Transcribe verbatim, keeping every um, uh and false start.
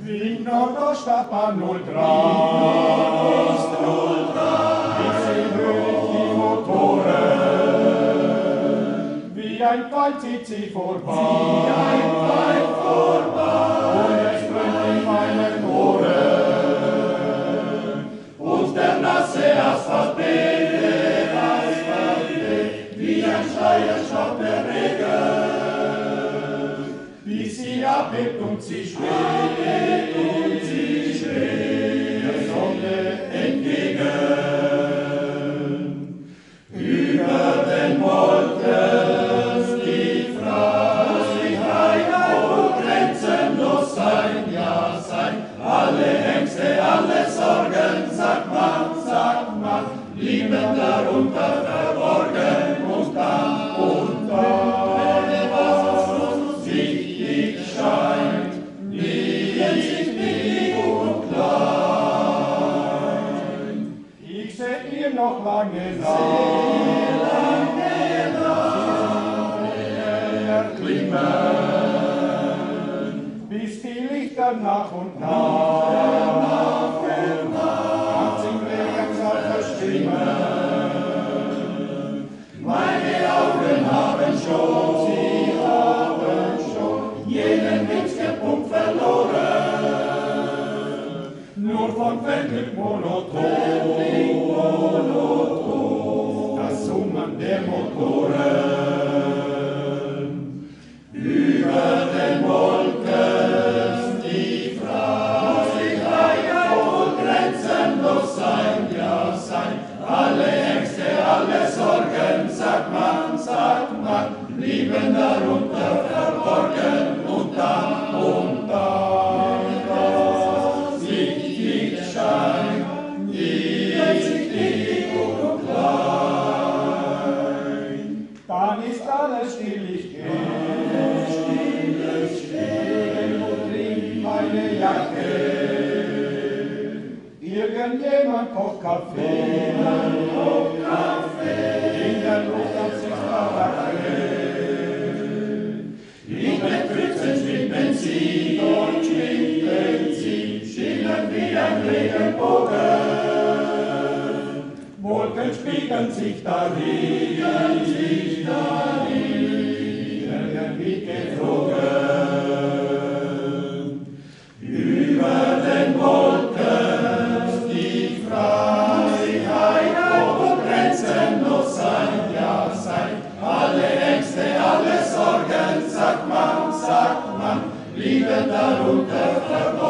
Wind Nordost ab an null drei. Nordost null drei. Ich seh hörig die Motoren. Wie ein Pfeil zieht sie vorbei. Wie ein Pfeil vorbei. Und es dröhnt in meinen Ohren. Und der nasse Asphalt weht, Asphalt weht, wie ein Schleier schaut der Regen. Wie sie abhebt und sie schwebt, und sie schwebt der Sonne entgegen. Über den Wolken die Freiheit, wo grenzenlos sein, ja sein. Alle Ängste, alle Sorgen, sagt man, sagt man, lieben darunter verborgen. Und dann, und dann, scheint, niedrig und klein. Ich seh ihr noch lange nach, lange nach, erklimmen, bis die Lichter nach und nach, nach und nach, ganz im Regensaal verschwimmen. Meine Augen haben schon, sie haben schon jenen winzigen Punkt verloren, nur von Wendel monoton, monoton, das Summen der Motoren. Über den Wolken die Freiheit, voll grenzenlos sein, ja sein, alle Ängste, alle Sorgen, sagt man, sagt man, blieben darunter verborgen. Und dann, und dann, das Licht scheint, niedrig und klein. Dann ist alles still, ich gehe, still, ich gehe und trink meine Jacke. Irgendjemand kocht Kaffee, kocht Kaffee, in der Luft am Sitzbaracke. Ich bin Pfützen, schwimmt Benzin, dort schwimmt Benzin, schillern wie ein Regenbogen. Wolken spiegeln sich darin, sich darin, irgendwie geflogen. Über den Wolken die Freiheit, wo grenzenlos sein, ja sein, alle Ängste, alle Sorgen, sagt man, sagt man, lieben darunter verborgen.